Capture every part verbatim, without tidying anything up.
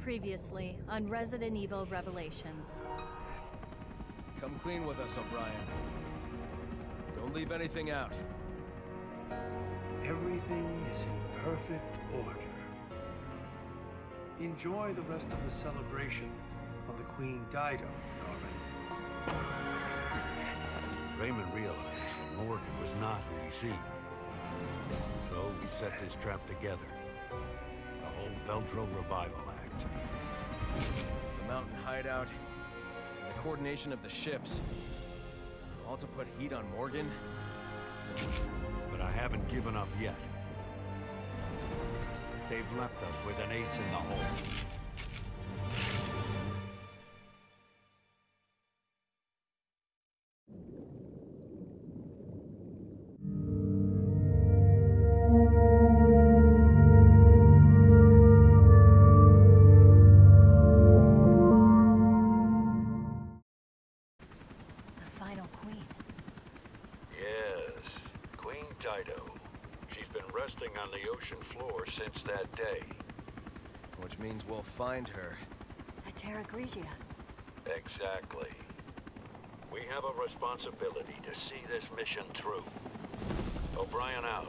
Previously on Resident Evil Revelations. Come clean with us, O'Brien. Don't leave anything out. Everything is in perfect order. Enjoy the rest of the celebration on the Queen Dido, Norman. Raymond realized that Morgan was not who he seemed. So we set this trap together. The whole Veltro revival act. The mountain hideout, and the coordination of the ships. All to put heat on Morgan? But I haven't given up yet. They've left us with an ace in the hole. On the ocean floor since that day. Which means we'll find her. At Terra Grigia. Exactly. We have a responsibility to see this mission through. O'Brien out.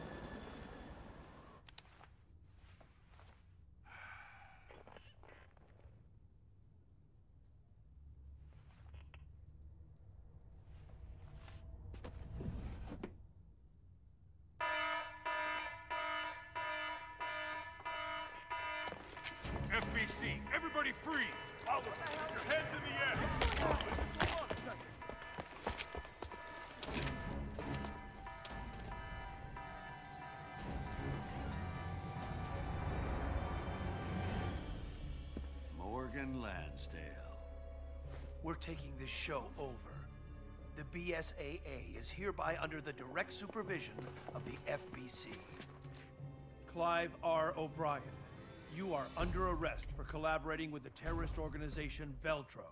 F B C, everybody freeze! All put your heads in the air! Hold on a second. Morgan Lansdale. We're taking this show over. The B S A A is hereby under the direct supervision of the F B C. Clive R. O'Brien. You are under arrest for collaborating with the terrorist organization Veltro.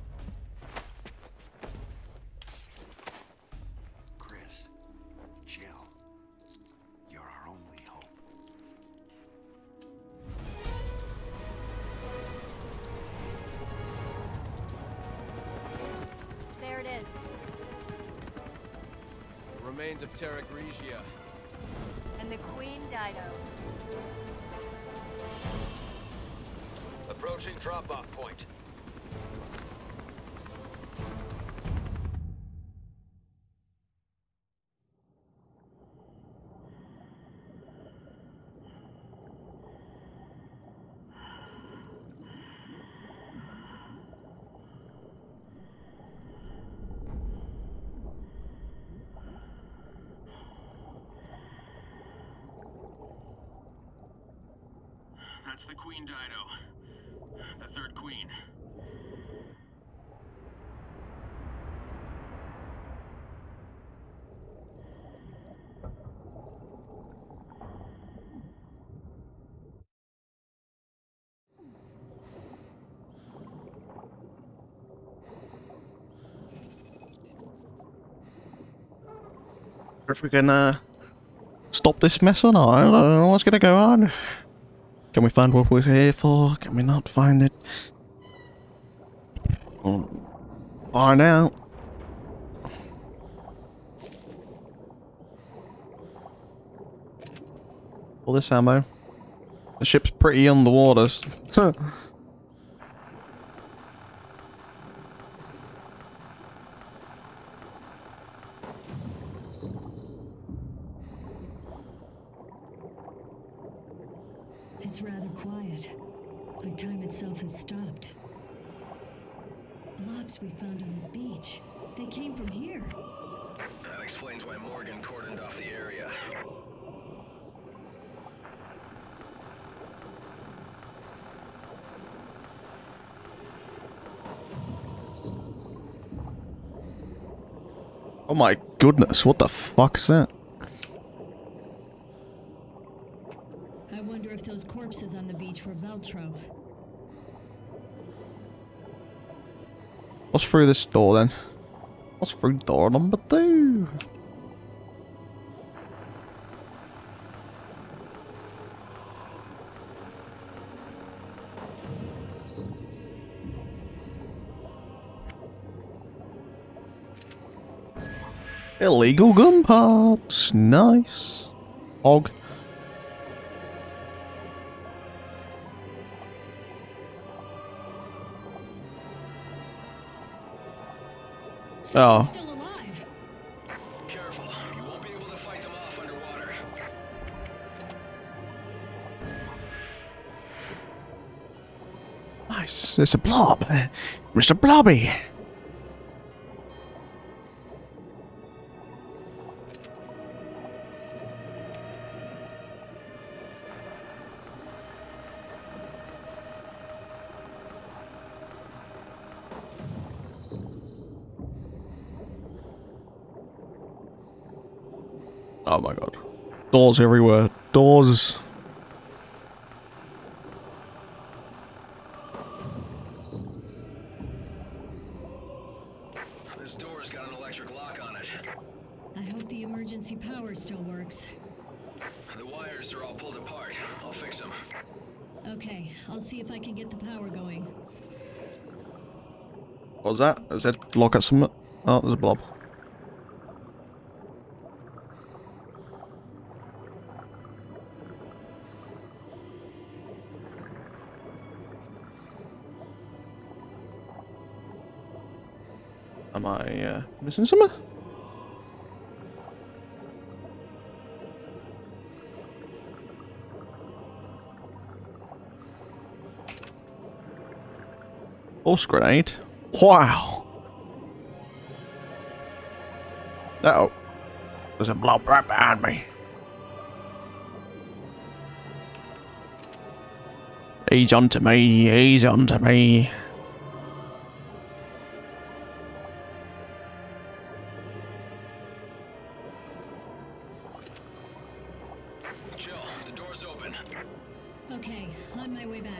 Chris, chill. You're our only hope. There it is. The remains of Terra Grigia. And the Queen Dido. Approaching drop-off point. That's the Queen Dido. The third queen. If we can uh, stop this mess or not, I don't know what's gonna go on. Can we find what we're here for? Can we not find it? We'll find out. All this ammo. The ship's pretty underwater. It's rather quiet, like time itself has stopped. Blobs we found on the beach. They came from here. That explains why Morgan cordoned off the area. Oh my goodness, what the fuck is that? I wonder if those corpses on the beach were Veltro. What's through this door then? What's through door number two? Illegal gun parts. Nice. Og. Oh. Still alive. Careful. You won't be able to fight them off underwater. Nice. It's a blob. Mister Blobby. Oh my god. Doors everywhere. Doors. This door's got an electric lock on it. I hope the emergency power still works. The wires are all pulled apart. I'll fix them. Okay, I'll see if I can get the power going. What was that? Is that lock at some? Oh, there's a blob. Am I uh, missing something? Force grenade. Wow. Uh oh. There's a blob right behind me. He's onto me. He's onto me. Jill, the door's open. Okay, on my way back.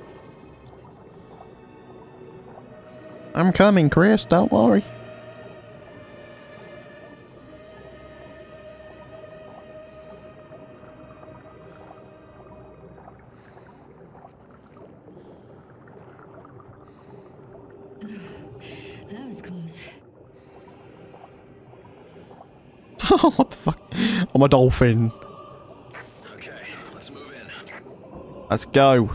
I'm coming, Chris. Don't worry. That was close. What the fuck? I'm a dolphin. Okay, let's move in. Let's go.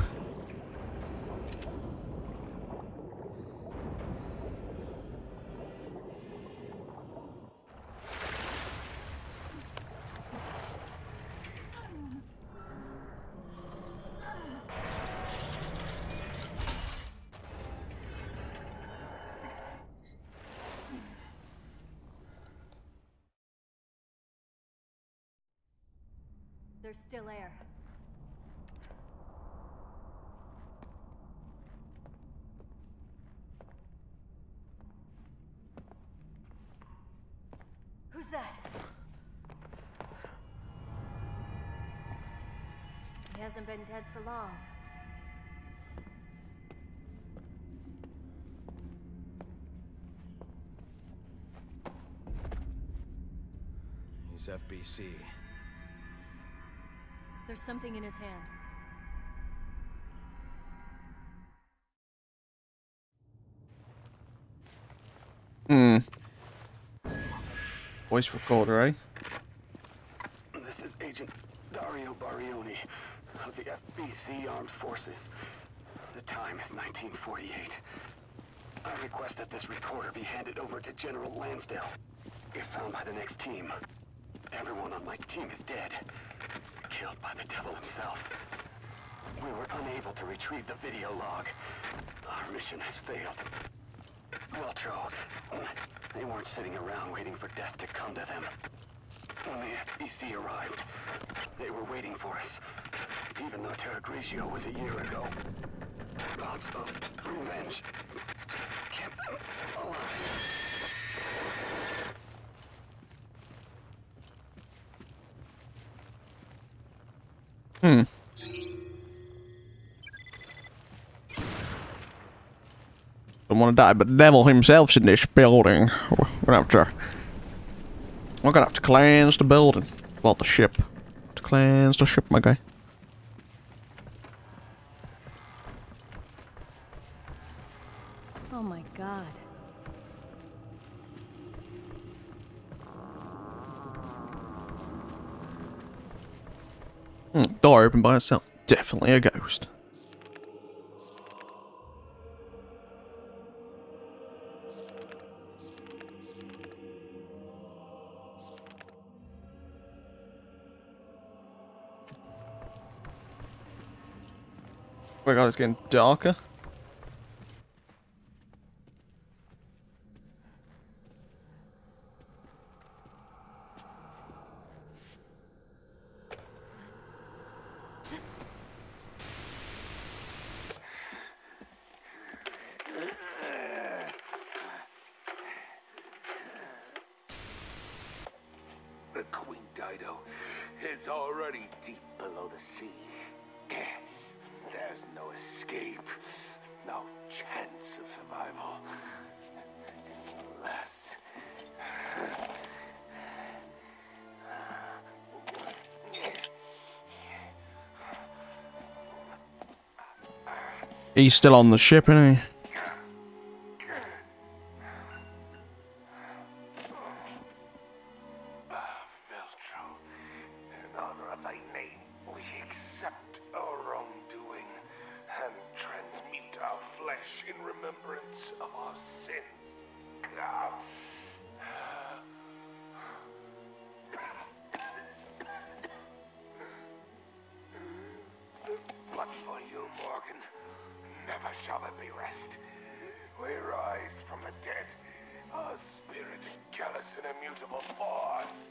There's still air. Who's that? He hasn't been dead for long. He's F B C. There's something in his hand. Hmm. Voice recorder, eh? This is Agent Dario Barioni of the F B C Armed Forces. The time is nineteen forty-eight. I request that this recorder be handed over to General Lansdale. If found by the next team, everyone on my team is dead. Killed by the devil himself. We were unable to retrieve the video log. Our mission has failed. Veltro, they weren't sitting around waiting for death to come to them. When the F B C arrived, they were waiting for us. Even though Terra Grigio was a year ago. Thoughts of revenge kept them alive. Hmm. Don't want to die, but the devil himself's in this building. We're gonna have to. We're gonna have to cleanse the building. Well, the ship. To cleanse the ship, my guy. Oh my god. Door open by itself. Definitely a ghost. Oh my god, it's getting darker. The Queen Dido is already deep below the sea. There's no escape, no chance of survival. Unless... He's still on the ship, isn't he? But for you, Morgan, never shall there be rest. We rise from the dead, a spirit callous and immutable force.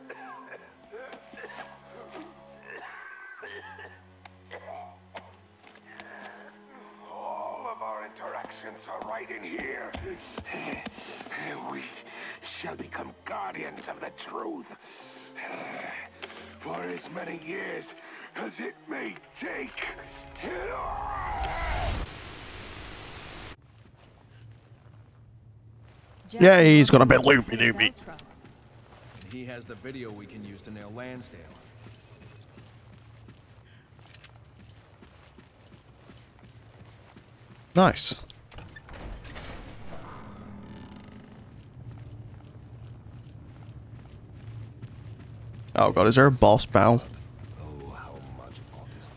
All of our interactions are right in here. We shall become guardians of the truth. For as many years as it may take. Yeah, he's gonna be loopy doopy. He has the video we can use to nail Lansdale. Nice. Oh god, is there a boss battle? Oh, how much oughtest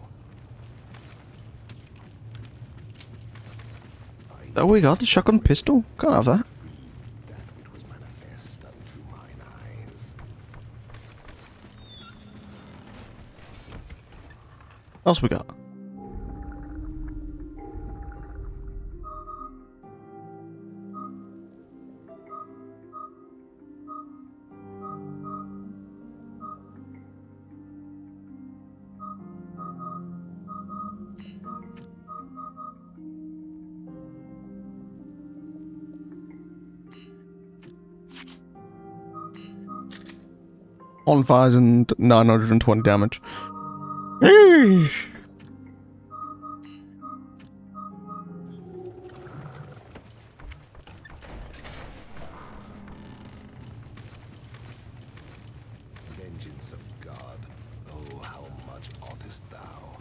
thou? Oh, we got the shotgun pistol. Can't have that. That which was manifest unto mine eyes. What else we got? one thousand nine hundred twenty damage. Eesh. Vengeance of God, oh, how much oughtest thou?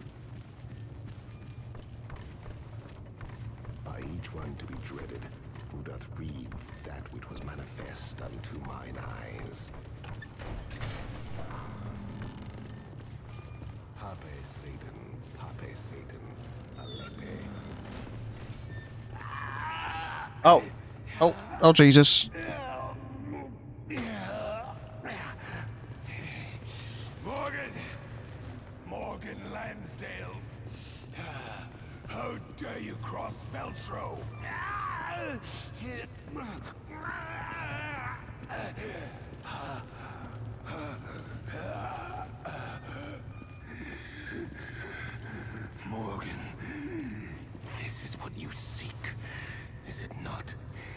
By each one to be dreaded, who doth read that which was manifest unto mine eyes. Pape Satan, Pape Satan, Alepe. Oh. Oh. Oh, Jesus. Morgan! Morgan Lansdale! How dare you cross Veltro? Morgan, this is what you seek, is it not?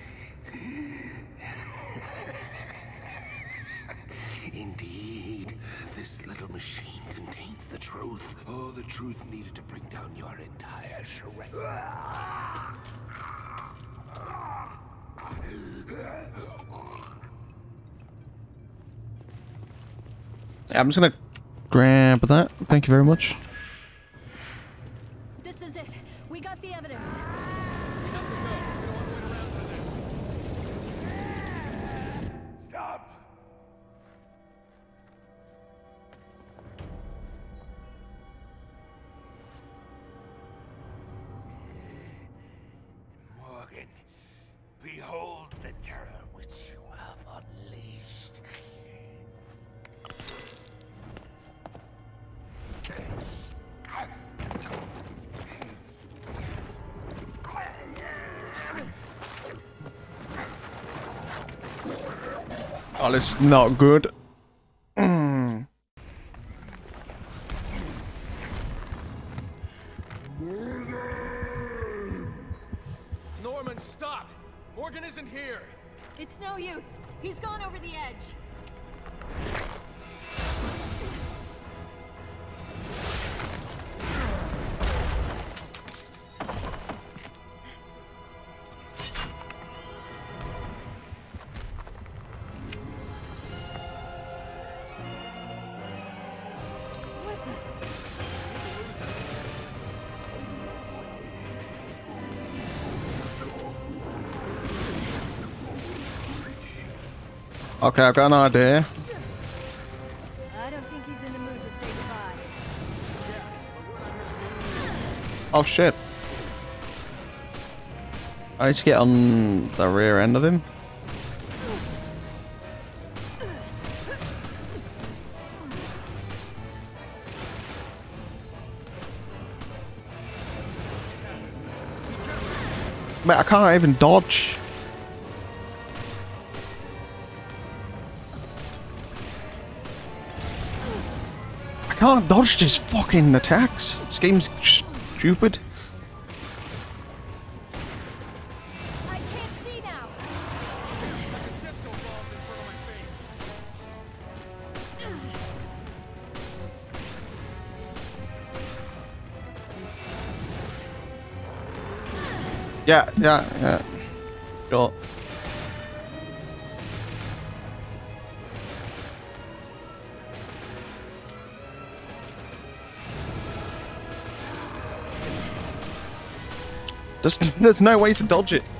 Indeed, this little machine contains the truth. Oh, the truth needed to bring down your entire charade. Yeah, I'm just gonna grab that. Thank you very much. This is it. We got the evidence. Stop! Oh, this is not good. Mm. Norman, stop! Morgan isn't here! It's no use. He's gone over the edge. What the? Okay, I've got an idea. I don't think he's in the mood to say goodbye. Oh shit. I need to get on the rear end of him. Mate, I can't even dodge. I can't dodge this fucking attacks. This game's stupid. I can't see now. Disco balls in front of my face. Yeah, yeah, yeah. Sure. There's, there's no way to dodge it.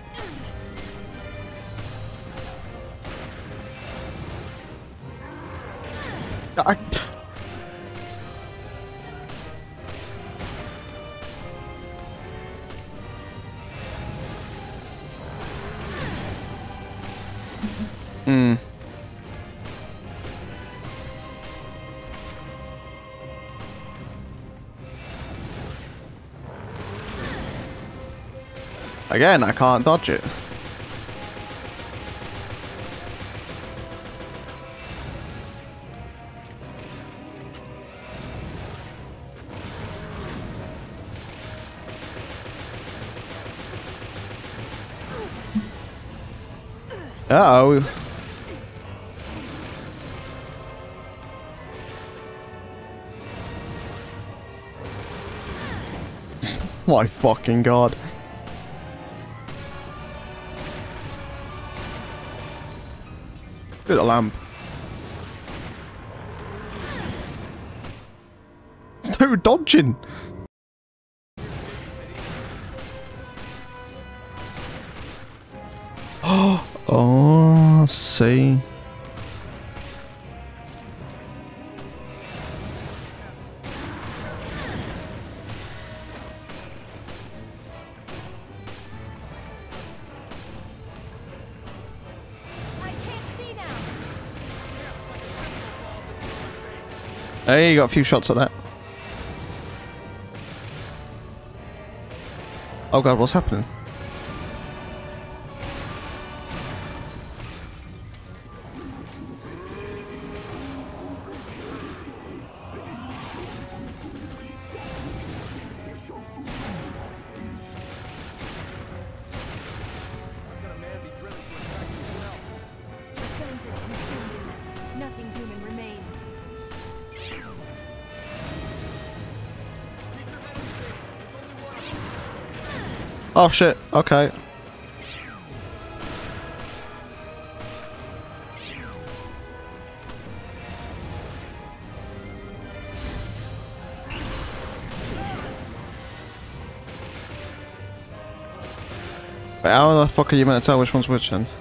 I... Hmm. Again, I can't dodge it. Uh-oh. My fucking god. Bit of lamp. There's no dodging. Oh, I see. Hey, you got a few shots at that. Oh god, what's happening? Revenge is consumed in them. Nothing human remains. Oh shit, okay. But how the fuck are you meant to tell which one's which then?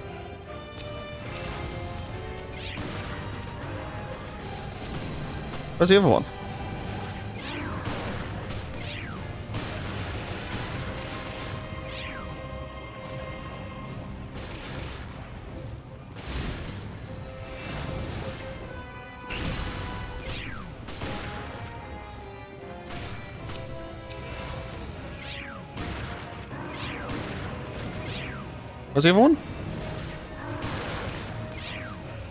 Where's the other one? Where's the other one?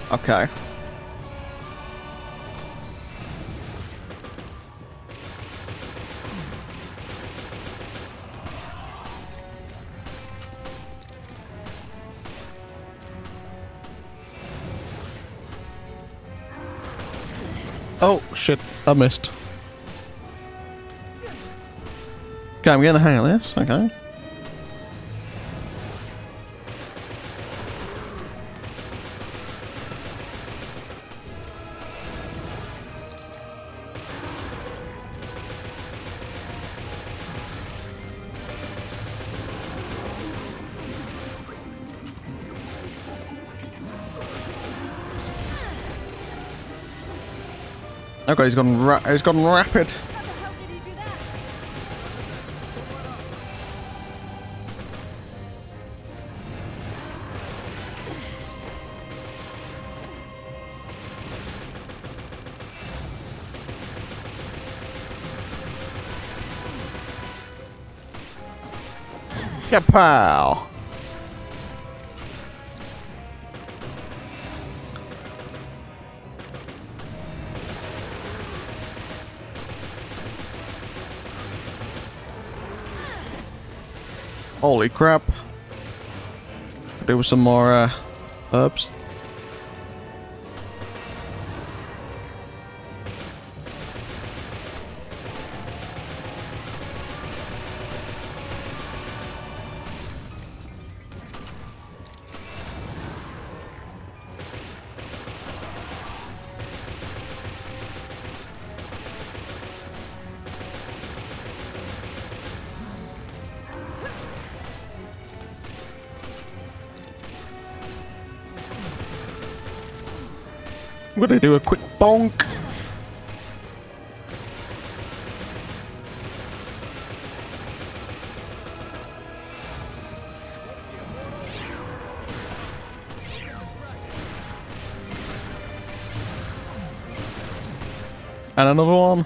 Okay. Oh shit, I missed. Okay, I'm getting the hang of this, okay. Okay, he's gone ra he's gone rapid. How the hell did he do that? Kapow! Holy crap. Could do with some more uh, herbs. I'm gonna do a quick bonk. And another one.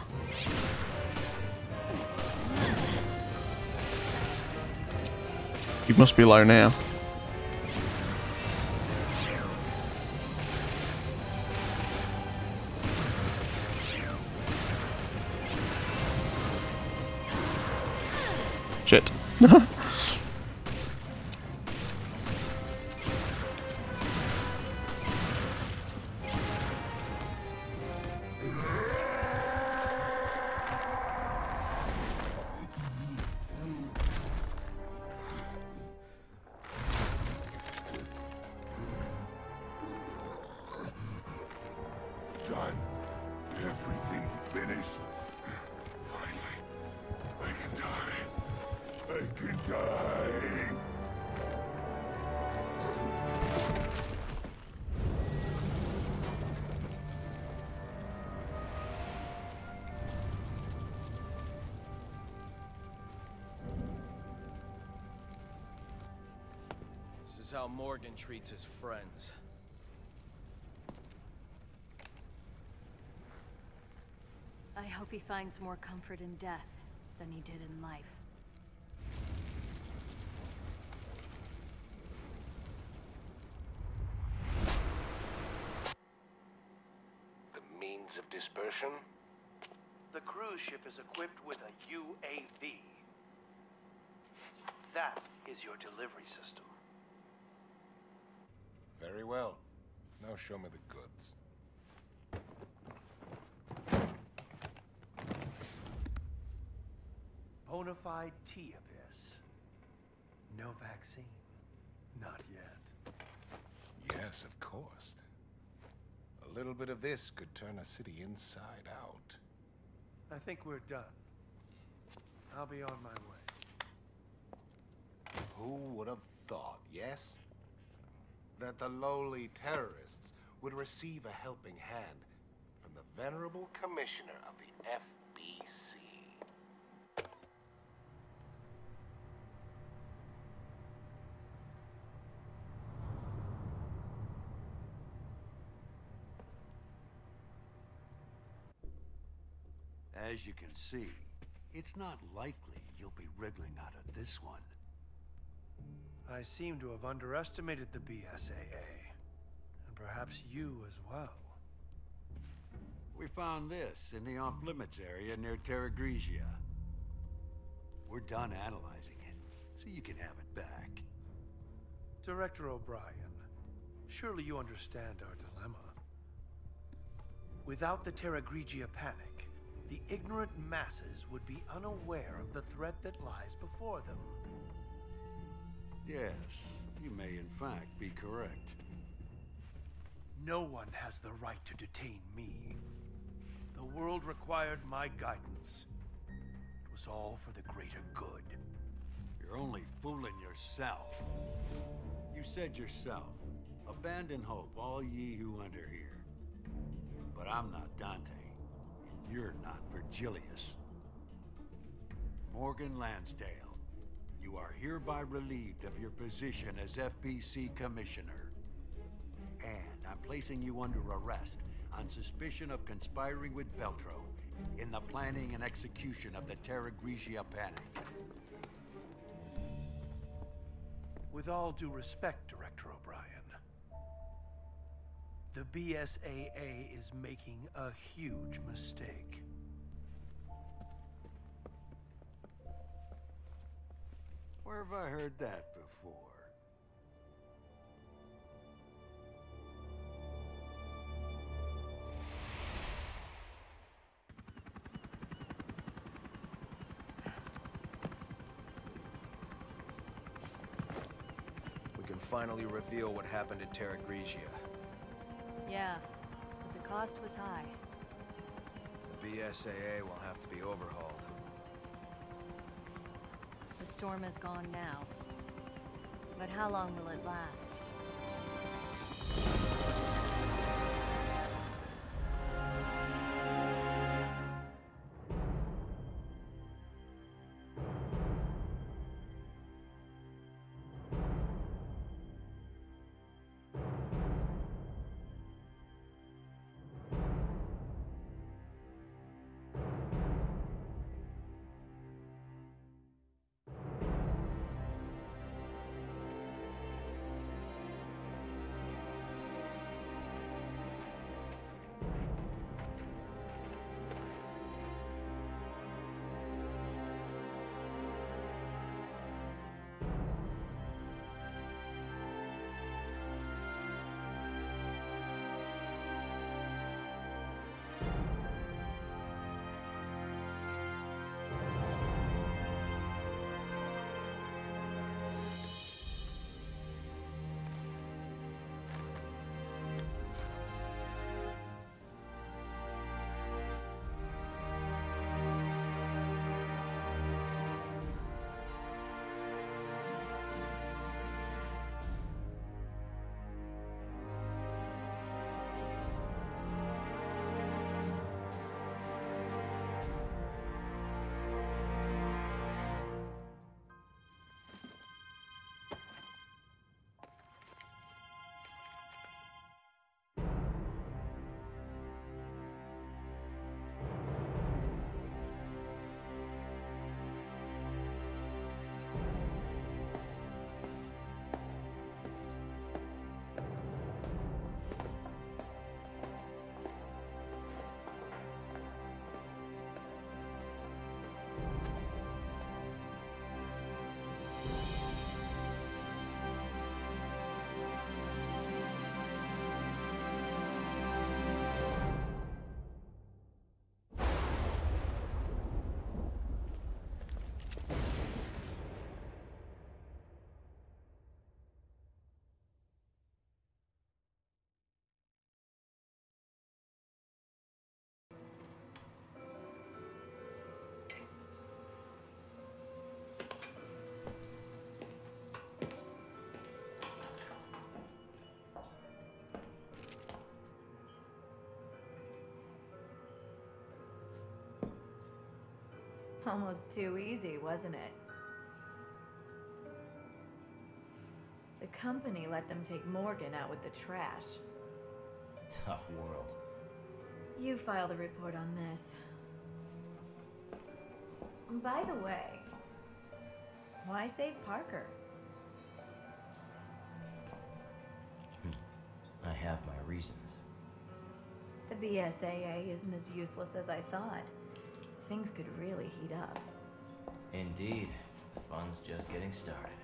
You must be low now. Shit. Done. Everything's finished. Finally, I can die. I can die. This is how Morgan treats his friends. I hope he finds more comfort in death than he did in life. The means of dispersion? The cruise ship is equipped with a U A V. That is your delivery system. Very well. Now show me the goods. Bonafide T-Abyss. No vaccine. Not yet. Yes, of course. A little bit of this could turn a city inside out. I think we're done. I'll be on my way. Who would have thought, yes? That the lowly terrorists would receive a helping hand from the venerable commissioner of the F B C. As you can see, it's not likely you'll be wriggling out of this one. I seem to have underestimated the B S A A, and perhaps you as well. We found this in the off-limits area near Terra Grigia. We're done analyzing it, so you can have it back. Director O'Brien, surely you understand our dilemma. Without the Terra Grigia panic, the ignorant masses would be unaware of the threat that lies before them. Yes, you may in fact be correct. No one has the right to detain me. The world required my guidance. It was all for the greater good. You're only fooling yourself. You said yourself, abandon hope, all ye who enter here. But I'm not Dante, and you're not Virgilius. Morgan Lansdale, you are hereby relieved of your position as F B C Commissioner. And I'm placing you under arrest on suspicion of conspiring with Veltro in the planning and execution of the Terra Grigia panic. With all due respect, Director O'Brien, the B S A A is making a huge mistake. Where have I heard that before? We can finally reveal what happened at Terra Grigia. Yeah, but the cost was high. The B S A A will have to be overhauled. The storm is gone now. But how long will it last? Almost too easy, wasn't it? The company let them take Morgan out with the trash. Tough world. You filed a report on this. By the way, why save Parker? I have my reasons. The B S A A isn't as useless as I thought. Things could really heat up. Indeed. The fun's just getting started.